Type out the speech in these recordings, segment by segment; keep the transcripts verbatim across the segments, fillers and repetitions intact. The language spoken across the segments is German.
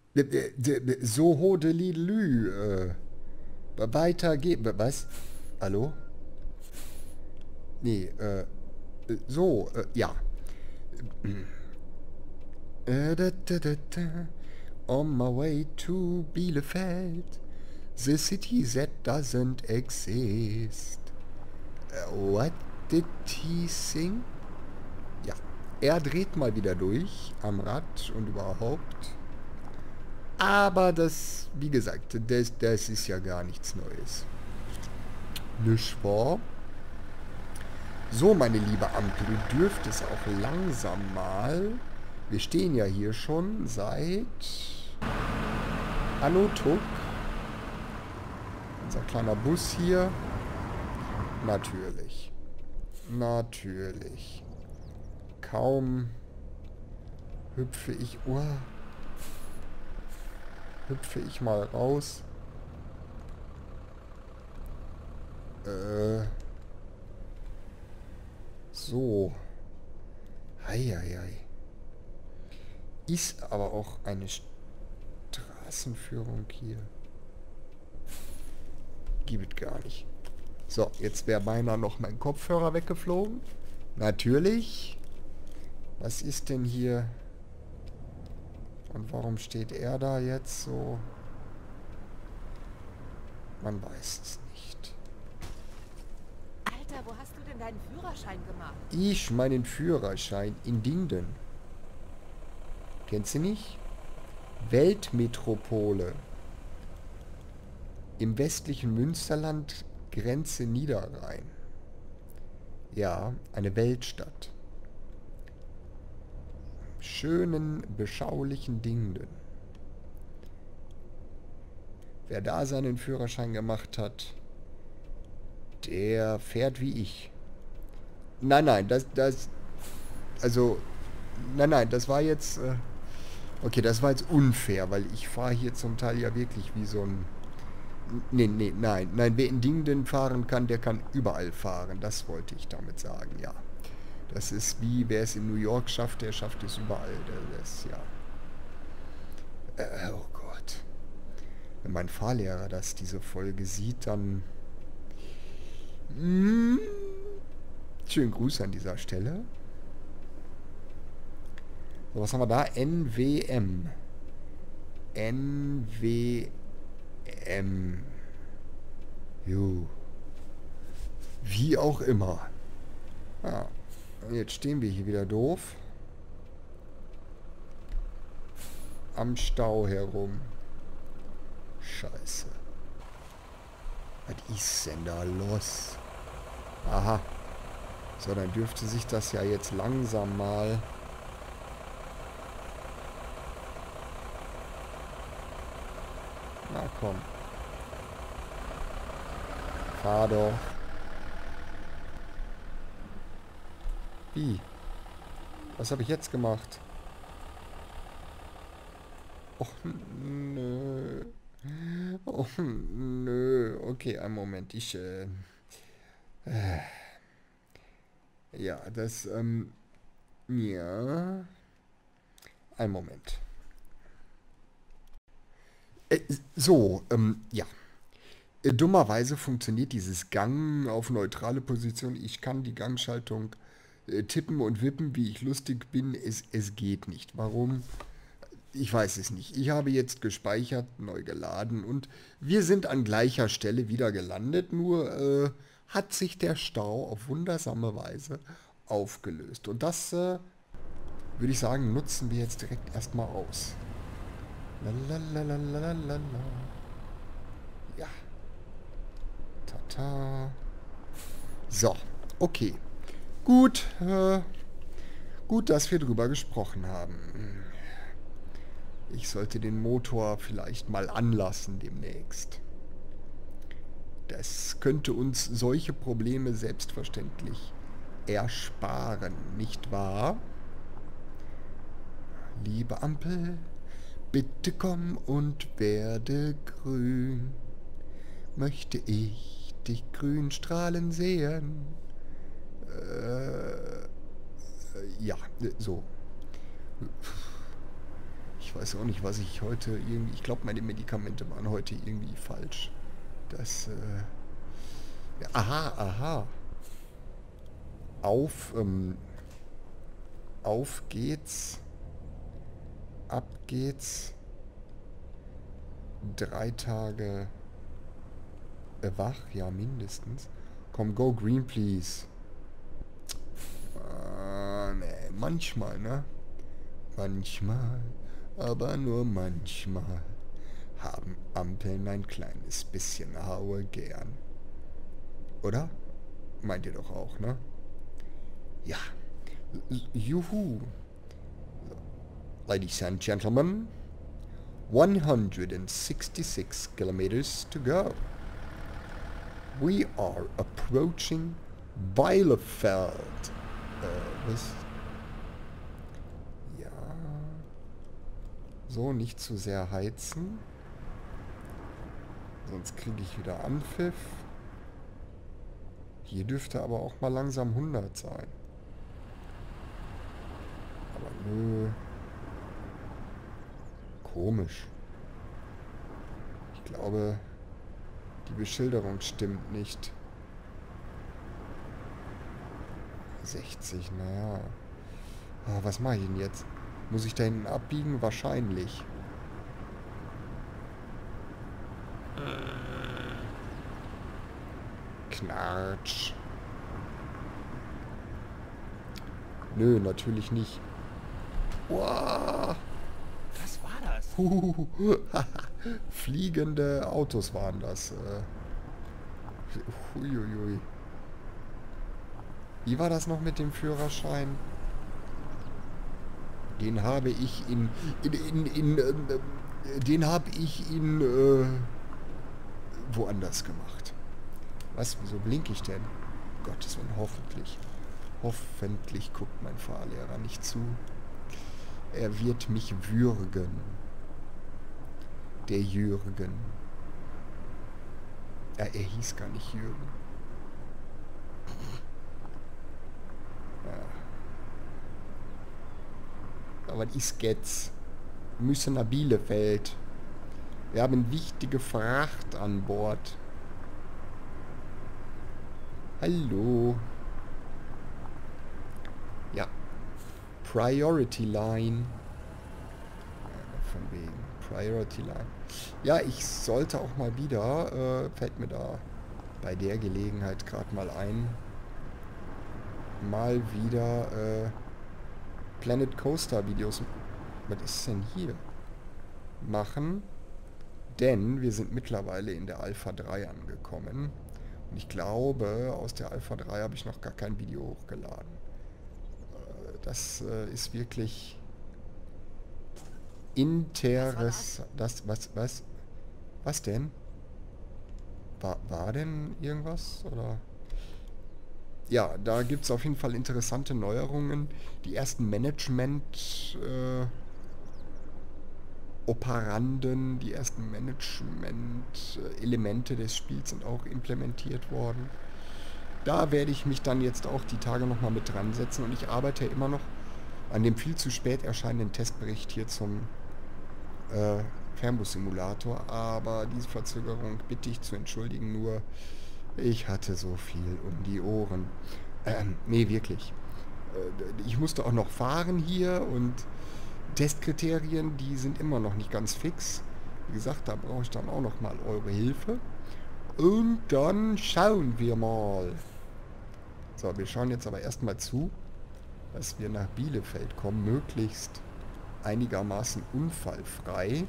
So hodelilü. Äh, weiter geht. Was? Hallo? Nee, äh, so, äh, ja. Äh, da, da, da, da. On my way to Bielefeld. The city that doesn't exist. Uh, what did he sing? Ja, er dreht mal wieder durch am Rad und überhaupt. Aber das, wie gesagt, das, das ist ja gar nichts Neues. Nicht wahr? So, meine liebe Ampel, du dürftest auch langsam mal... Wir stehen ja hier schon seit... Anno Tuck. Unser kleiner Bus hier. Natürlich. Natürlich. Kaum hüpfe ich... Oh, hüpfe ich mal raus. Äh... So. Heieiei. Ist aber auch eine Straßenführung hier. Gibt es gar nicht. So, jetzt wäre beinahe noch mein Kopfhörer weggeflogen. Natürlich. Was ist denn hier? Und warum steht er da jetzt so? Man weiß es nicht. Alter, wo hast du denn deinen Führerschein gemacht? Ich meinen Führerschein in Dingden. Kennst du nicht? Weltmetropole. Im westlichen Münsterland, Grenze Niederrhein. Ja, eine Weltstadt. Schönen, beschaulichen Dingden. Wer da seinen Führerschein gemacht hat, der fährt wie ich. Nein, nein, das, das, also, nein, nein, das war jetzt, äh, okay, das war jetzt unfair, weil ich fahre hier zum Teil ja wirklich wie so ein, nee, nee, nein, nein, wer in Dingden fahren kann, der kann überall fahren, das wollte ich damit sagen, ja. Das ist wie, wer es in New York schafft, der schafft es überall, das, ja. Äh, oh Gott. Wenn mein Fahrlehrer das, diese Folge sieht, dann... Mm, schönen Gruß an dieser Stelle. So, was haben wir da? N W M. N W M. Jo. Wie auch immer. Ah, jetzt stehen wir hier wieder doof. Am Stau herum. Scheiße. Was ist denn da los? Aha. So, dann dürfte sich das ja jetzt langsam mal... Na komm. Fahr doch. Wie? Was habe ich jetzt gemacht? Och, nö. Oh, nö. Okay, einen Moment. Ich, äh, äh, ja, das, ähm, ja. Einen Moment. Äh, so, ähm, ja. Äh, dummerweise funktioniert dieses Gang auf neutrale Position. Ich kann die Gangschaltung äh, tippen und wippen, wie ich lustig bin. Es, es geht nicht. Warum? Ich weiß es nicht. Ich habe jetzt gespeichert, neu geladen und wir sind an gleicher Stelle wieder gelandet. Nur äh, hat sich der Stau auf wundersame Weise aufgelöst. Und das, äh, würde ich sagen, nutzen wir jetzt direkt erstmal aus. Lalalalalalala. Ja. Tata. So, okay. Gut, äh, gut, dass wir drüber gesprochen haben. Ich sollte den Motor vielleicht mal anlassen demnächst. Das könnte uns solche Probleme selbstverständlich ersparen, nicht wahr? Liebe Ampel, bitte komm und werde grün. Möchte ich dich grün strahlen sehen? Äh, ja, so. Ich Ich weiß auch nicht, was ich heute irgendwie... Ich glaube, meine Medikamente waren heute irgendwie falsch. Das, äh... Ja, aha, aha. Auf, ähm... Auf geht's. Ab geht's. Drei Tage... Äh, wach? Ja, mindestens. Komm, go green, please. Ah, nee, manchmal, ne? Manchmal, aber nur manchmal haben Ampeln ein kleines bisschen Haue gern. Oder? Meint ihr doch auch, ne? Ja. Juhu. Ladies and gentlemen, one hundred sixty-six kilometers to go. We are approaching Bielefeld. Äh, was? Ja. So, nicht zu sehr heizen. Sonst kriege ich wieder Anpfiff. Hier dürfte aber auch mal langsam hundert sein. Aber nö. Komisch. Ich glaube, die Beschilderung stimmt nicht. sechzig, naja. Ah, was mache ich denn jetzt? Muss ich da hinten abbiegen? Wahrscheinlich. Knatsch. Nö, natürlich nicht. Wow. Was war das? Huhuhu. Fliegende Autos waren das. Huiuiui. Wie war das noch mit dem Führerschein? Den habe ich in... in, in, in äh, den habe ich in... Äh, woanders gemacht. Was? Wieso blinke ich denn? Gottes Willen, hoffentlich. Hoffentlich guckt mein Fahrlehrer nicht zu. Er wird mich würgen. Der Jürgen. Ja, er hieß gar nicht Jürgen. Ja. Aber was ist jetzt? Wir müssen nach Bielefeld. Wir haben wichtige Fracht an Bord. Hallo. Ja. Priority Line. Ja, von wegen. Priority Line. Ja, ich sollte auch mal wieder, äh, fällt mir da bei der Gelegenheit gerade mal ein, mal wieder äh, Planet Coaster Videos, was ist denn hier, machen, denn wir sind mittlerweile in der Alpha drei angekommen und ich glaube, aus der Alpha drei habe ich noch gar kein Video hochgeladen. Äh, das äh, ist wirklich Interess... Das, was, was, was denn? War, war denn irgendwas, oder? Ja, da gibt es auf jeden Fall interessante Neuerungen. Die ersten Management äh, Operanden, die ersten Management-Elemente des Spiels sind auch implementiert worden. Da werde ich mich dann jetzt auch die Tage nochmal mit dran setzen und ich arbeite immer noch an dem viel zu spät erscheinenden Testbericht hier zum äh, Fernbus-Simulator, aber diese Verzögerung bitte ich zu entschuldigen, nur ich hatte so viel um die Ohren. Ähm, nee, wirklich. Äh, ich musste auch noch fahren hier und Testkriterien, die sind immer noch nicht ganz fix. Wie gesagt, da brauche ich dann auch noch mal eure Hilfe. Und dann schauen wir mal. So, wir schauen jetzt aber erstmal zu, dass wir nach Bielefeld kommen, möglichst einigermaßen unfallfrei.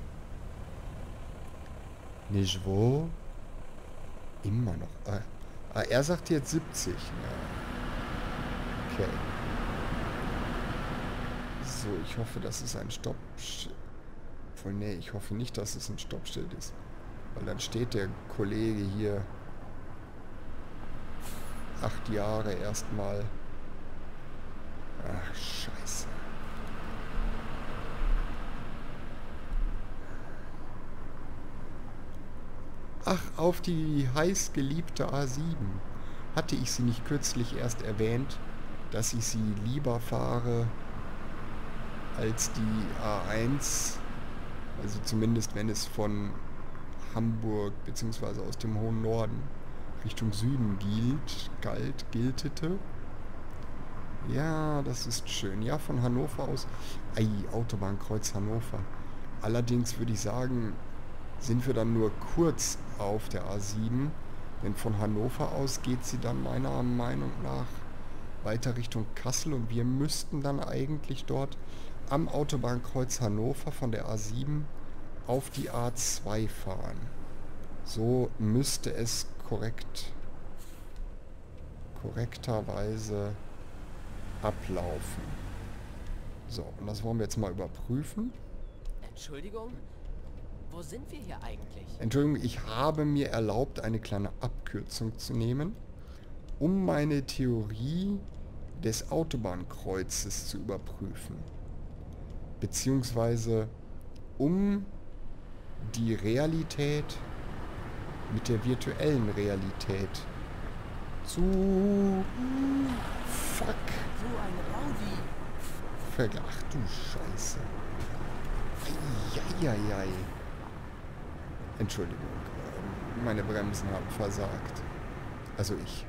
Nicht wahr? Immer noch. Ah, ah, er sagt jetzt siebzig. Ja. Okay. So, ich hoffe, dass es ein Stoppschild... Voll, nee, ich hoffe nicht, dass es ein Stoppschild ist. Weil dann steht der Kollege hier acht Jahre erstmal. Ach, scheiße. Ach, auf die heiß geliebte A sieben. Hatte ich sie nicht kürzlich erst erwähnt, dass ich sie lieber fahre als die A eins. Also zumindest wenn es von Hamburg bzw. aus dem hohen Norden Richtung Süden gilt, galt, giltete. Ja, das ist schön. Ja, von Hannover aus. Ei, Autobahnkreuz Hannover. Allerdings würde ich sagen, sind wir dann nur kurz auf der A sieben. Denn von Hannover aus geht sie dann meiner Meinung nach weiter Richtung Kassel. Und wir müssten dann eigentlich dort am Autobahnkreuz Hannover von der A sieben auf die A zwei fahren. So müsste es korrekt, korrekterweise ablaufen. So, und das wollen wir jetzt mal überprüfen. Entschuldigung? Wo sind wir hier eigentlich? Entschuldigung, ich habe mir erlaubt, eine kleine Abkürzung zu nehmen, um meine Theorie des Autobahnkreuzes zu überprüfen. Beziehungsweise um die Realität mit der virtuellen Realität zu... Fuck. So ein Rowdy. Vergleich. Ach du Scheiße. Eieiei. Entschuldigung. Meine Bremsen haben versagt. Also ich.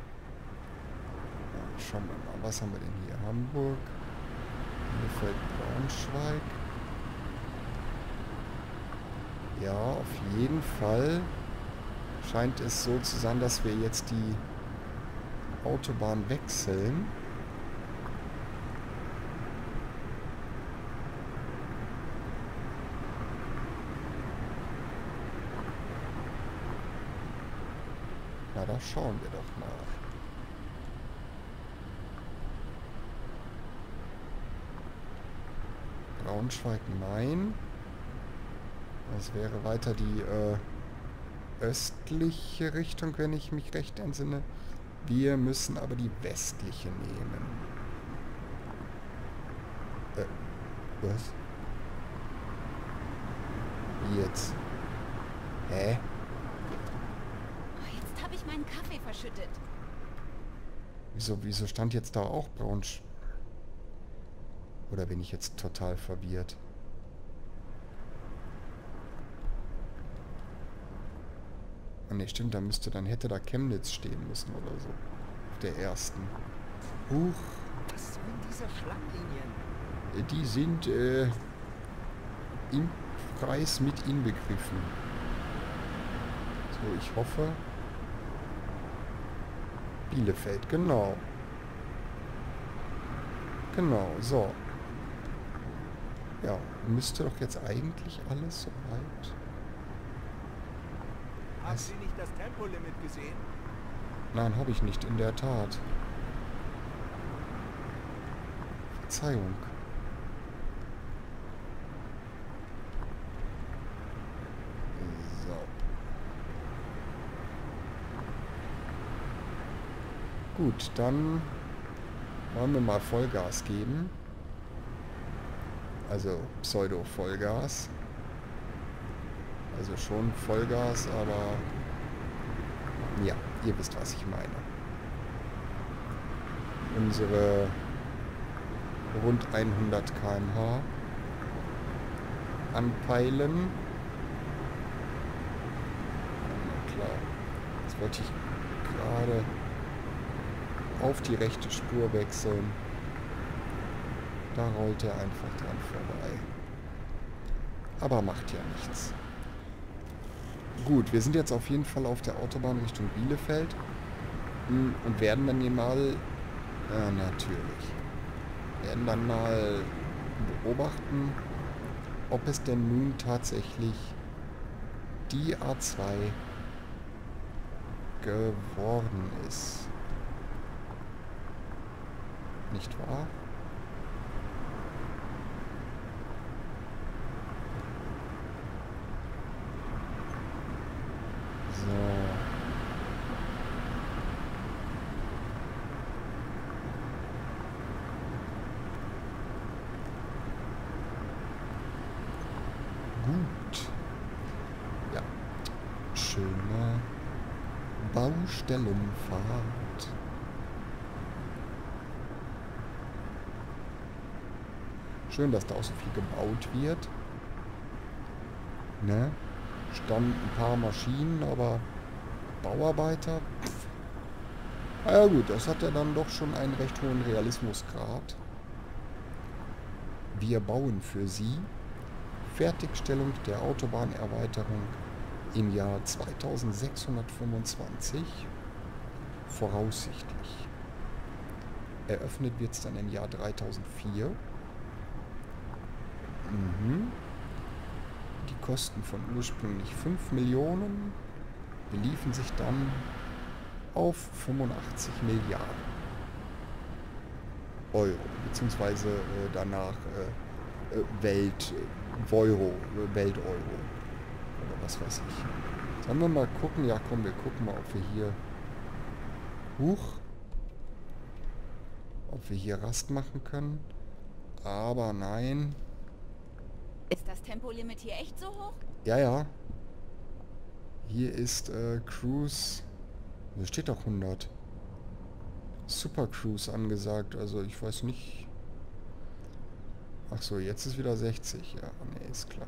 Ja, schauen wir mal. Was haben wir denn hier? Hamburg. Bielefeld, Braunschweig. Ja, auf jeden Fall scheint es so zu sein, dass wir jetzt die Autobahn wechseln. Na, da schauen wir doch mal. Braunschweig, nein. Das wäre weiter die äh, östliche Richtung, wenn ich mich recht entsinne. Wir müssen aber die westliche nehmen. Äh, was? Wie jetzt? Hä? Oh, jetzt habe ich meinen Kaffee verschüttet. Wieso, wieso stand jetzt da auch Braunsch... Oder bin ich jetzt total verwirrt? Oh ne, stimmt, da müsste, dann hätte da Chemnitz stehen müssen oder so. Auf der ersten. Huch. Was sollen diese Schlangenlinien? Die sind äh, im Preis mit inbegriffen. So, ich hoffe... Bielefeld, genau. Genau, so. Ja, müsste doch jetzt eigentlich alles soweit. Haben Sie nicht das Tempolimit gesehen? Nein, habe ich nicht, in der Tat. Verzeihung. So. Gut, dann wollen wir mal Vollgas geben. Also Pseudo-Vollgas. Also schon Vollgas, aber ja, ihr wisst, was ich meine. Unsere rund hundert Kilometer pro Stunde anpeilen. Na klar, jetzt wollte ich gerade auf die rechte Spur wechseln. Da rollt er einfach dran vorbei. Aber macht ja nichts. Gut, wir sind jetzt auf jeden Fall auf der Autobahn Richtung Bielefeld. Und werden dann hier mal... Ja, natürlich. Werden dann mal beobachten, ob es denn nun tatsächlich die A zwei geworden ist. Nicht wahr? So. Gut. Ja. Schöne Baustellenfahrt. Schön, dass da auch so viel gebaut wird. Ne? Standen ein paar Maschinen, aber Bauarbeiter. Pff. Na ja gut, das hat ja dann doch schon einen recht hohen Realismusgrad. Wir bauen für Sie Fertigstellung der Autobahnerweiterung im Jahr zweitausendsechshundertfünfundzwanzig voraussichtlich. Eröffnet wird es dann im Jahr dreitausendvier. Mhm. Die Kosten von ursprünglich fünf Millionen beliefen sich dann auf fünfundachtzig Milliarden Euro, beziehungsweise äh, danach äh, äh, Welt, äh, Euro, äh, Welt-Euro oder was weiß ich. Sollen wir mal gucken? Ja, komm, wir gucken mal, ob wir hier Huch, ob wir hier Rast machen können. Aber nein. Ist das Tempolimit hier echt so hoch? Ja, ja. Hier ist äh, Cruise. Hier steht doch hundert. Super Cruise angesagt. Also ich weiß nicht. Ach so, jetzt ist wieder sechzig. Ja, nee, ist klar.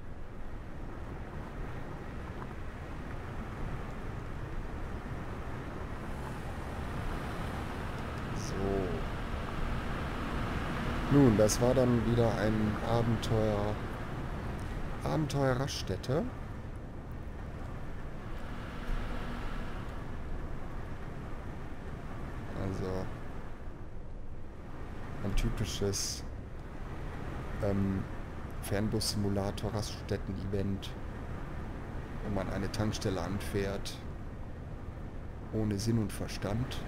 So. Nun, das war dann wieder ein Abenteuer. Abenteuer-Raststätte. Also ein typisches ähm, Fernbus-Simulator-Raststätten-Event, wo man eine Tankstelle anfährt, ohne Sinn und Verstand.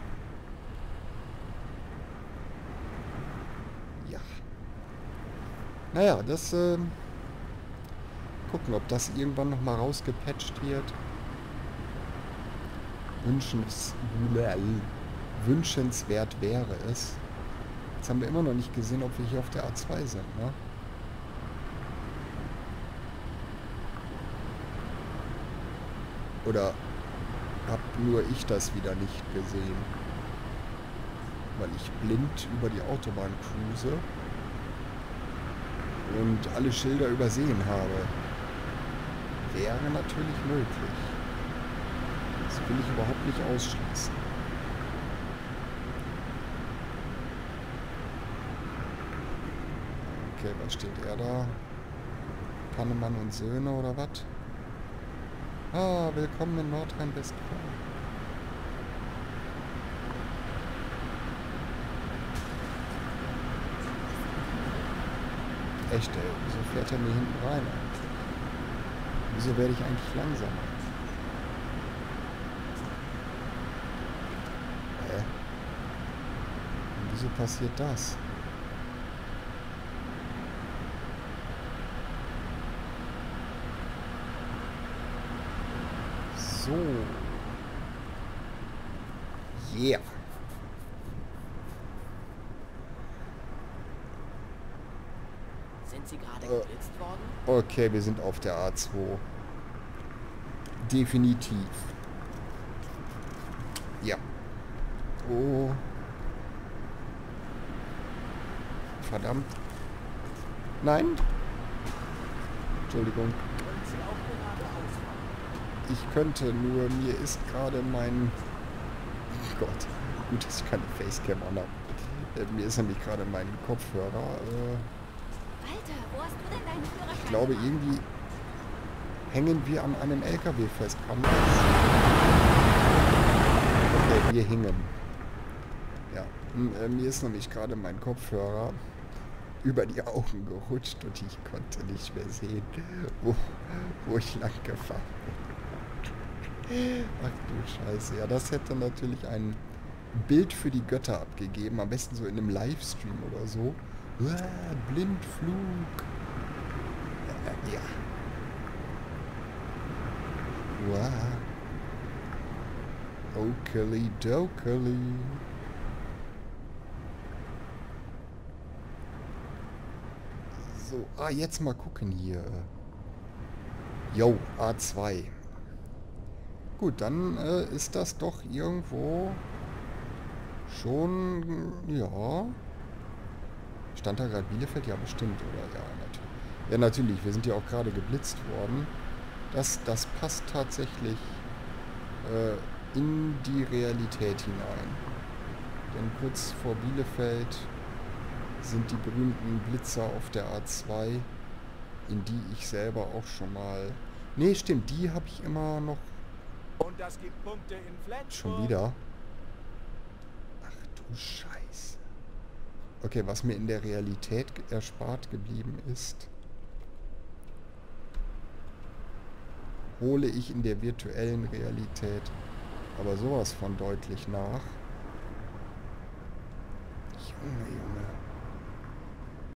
Ja. Naja, das äh, gucken, ob das irgendwann nochmal rausgepatcht wird. Wünschens, wünschenswert wäre es. Jetzt haben wir immer noch nicht gesehen, ob wir hier auf der A zwei sind, ne? Oder hab nur ich das wieder nicht gesehen? Weil ich blind über die Autobahn cruise und alle Schilder übersehen habe. Wäre natürlich möglich. Das will ich überhaupt nicht ausschließen. Okay, was steht er da? Pannemann und Söhne oder was? Ah, willkommen in Nordrhein-Westfalen. Echt, ey, wieso fährt er mir hinten rein? Wieso werde ich eigentlich langsamer? Hä? Und wieso passiert das? So. Yeah. Sind Sie gerade Äh. geblitzt worden? Okay, wir sind auf der A zwei. Definitiv. Ja. Oh. Verdammt. Nein. Entschuldigung. Wollen Sie auch geradeaus fahren? Ich könnte, nur mir ist gerade mein... Oh Gott. Gut, dass ich keine Facecam an habe. Äh, mir ist nämlich gerade mein Kopfhörer... Äh, Alter, wo hast du denn deinen Führerschein? ich glaube, gemacht? irgendwie hängen wir an einem L K W fest. Kann das? Okay, wir hingen. Ja, m- äh, mir ist nämlich gerade mein Kopfhörer über die Augen gerutscht und ich konnte nicht mehr sehen, wo, wo ich lang gefahren bin. Ach du Scheiße. Ja, das hätte natürlich ein Bild für die Götter abgegeben. Am besten so in einem Livestream oder so. Uah, Blindflug. Ja. ja. Uah. Okeli dokeli. So, ah, jetzt mal gucken hier. Jo, A zwei. Gut, dann äh, ist das doch irgendwo schon, ja, Stand da gerade Bielefeld? Ja, bestimmt, oder? Ja, natürlich. Ja, natürlich. Wir sind ja auch gerade geblitzt worden. Das, das passt tatsächlich äh, in die Realität hinein. Denn kurz vor Bielefeld sind die berühmten Blitzer auf der A zwei, in die ich selber auch schon mal... Nee, stimmt, die habe ich immer noch... Und das gibt Punkte in Flensburg. Schon wieder? Ach du Scheiße. Okay, was mir in der Realität erspart geblieben ist, hole ich in der virtuellen Realität aber sowas von deutlich nach. Junge, Junge,